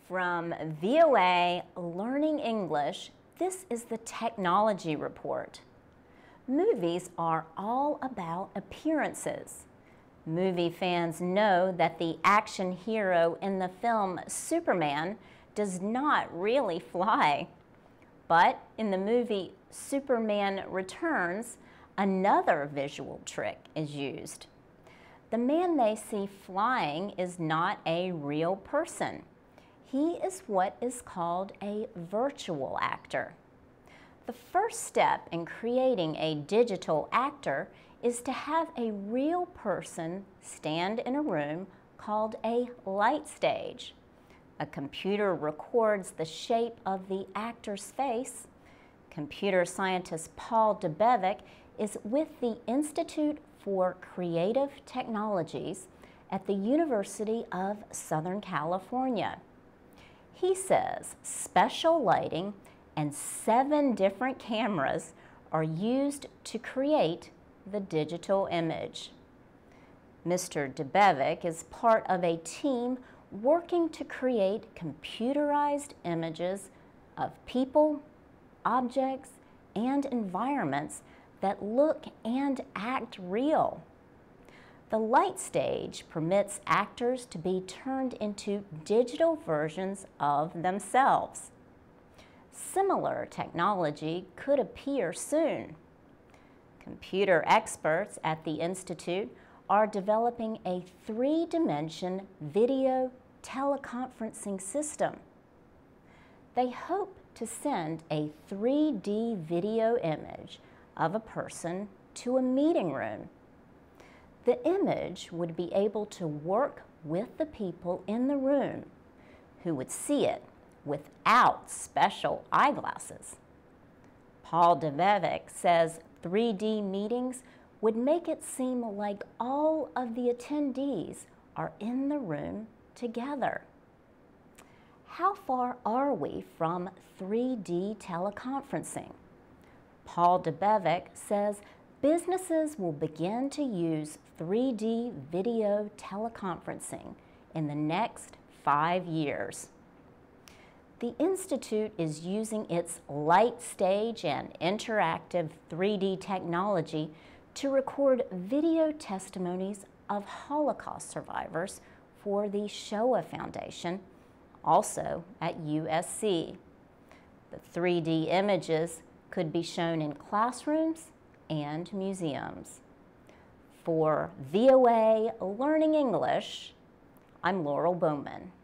From VOA Learning English, this is the Technology Report. Movies are all about appearances. Movie fans know that the action hero in the film Superman does not really fly. But in the movie Superman Returns, another visual trick is used. The man they see flying is not a real person. He is what is called a virtual actor. The first step in creating a digital actor is to have a real person stand in a room called a light stage. A computer records the shape of the actor's face. Computer scientist Paul Debevec is with the Institute.For Creative Technologies at the University of Southern California. He says special lighting and 7 different cameras are used to create the digital image. Mr. Debevec is part of a team working to create computerized images of people, objects, and environments that look and act real. The light stage permits actors to be turned into digital versions of themselves. Similar technology could appear soon. Computer experts at the Institute are developing a 3-dimension video teleconferencing system. They hope to send a 3D video image of a person to a meeting room. The image would be able to work with the people in the room who would see it without special eyeglasses. Paul Debevec says 3D meetings would make it seem like all of the attendees are in the room together. How far are we from 3D teleconferencing? Paul Debevec says businesses will begin to use 3D video teleconferencing in the next 5 years. The Institute is using its light stage and interactive 3D technology to record video testimonies of Holocaust survivors for the Shoah Foundation, also at USC. The 3D images could be shown in classrooms and museums. For VOA Learning English, I'm Laurel Bowman.